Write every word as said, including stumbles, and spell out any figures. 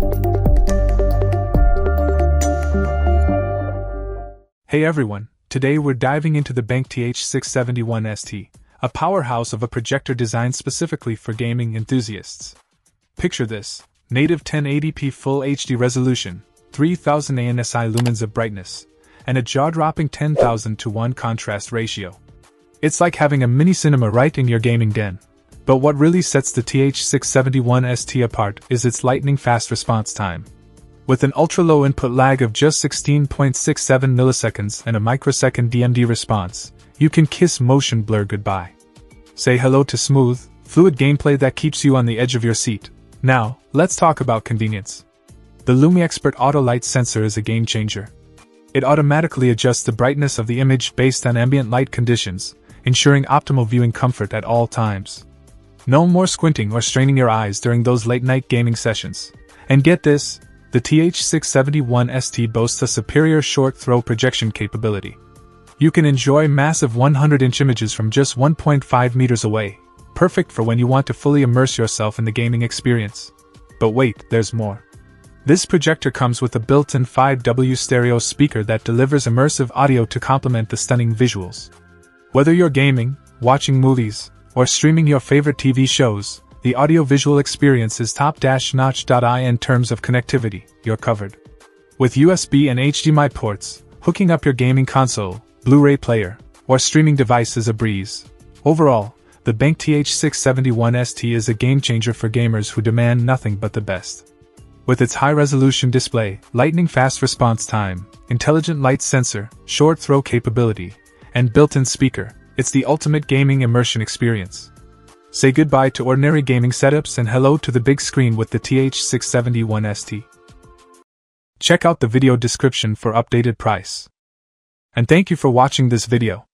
Hey everyone, today we're diving into the BenQ T H six seventy-one S T, a powerhouse of a projector designed specifically for gaming enthusiasts. Picture this, native ten eighty p Full H D resolution, three thousand A N S I lumens of brightness, and a jaw-dropping ten thousand to one contrast ratio. It's like having a mini cinema right in your gaming den. But what really sets the T H six seventy-one S T apart is its lightning-fast response time. With an ultra-low input lag of just sixteen point six seven milliseconds and a microsecond D M D response, you can kiss motion blur goodbye. Say hello to smooth, fluid gameplay that keeps you on the edge of your seat. Now, let's talk about convenience. The LumiExpert Auto Light Sensor is a game-changer. It automatically adjusts the brightness of the image based on ambient light conditions, ensuring optimal viewing comfort at all times. No more squinting or straining your eyes during those late-night gaming sessions. And get this, the T H six seventy-one S T boasts a superior short-throw projection capability. You can enjoy massive one hundred inch images from just one point five meters away, perfect for when you want to fully immerse yourself in the gaming experience. But wait, there's more. This projector comes with a built-in five watt stereo speaker that delivers immersive audio to complement the stunning visuals. Whether you're gaming, watching movies, or streaming your favorite T V shows, the audio-visual experience is top-notch. In terms of connectivity, you're covered. With U S B and H D M I ports, hooking up your gaming console, Blu-ray player, or streaming device is a breeze. Overall, the BenQ T H six seventy-one S T is a game-changer for gamers who demand nothing but the best. With its high-resolution display, lightning-fast response time, intelligent light sensor, short-throw capability, and built-in speaker, it's the ultimate gaming immersion experience. Say goodbye to ordinary gaming setups and hello to the big screen with the T H six seventy-one S T. Check out the video description for updated price. And thank you for watching this video.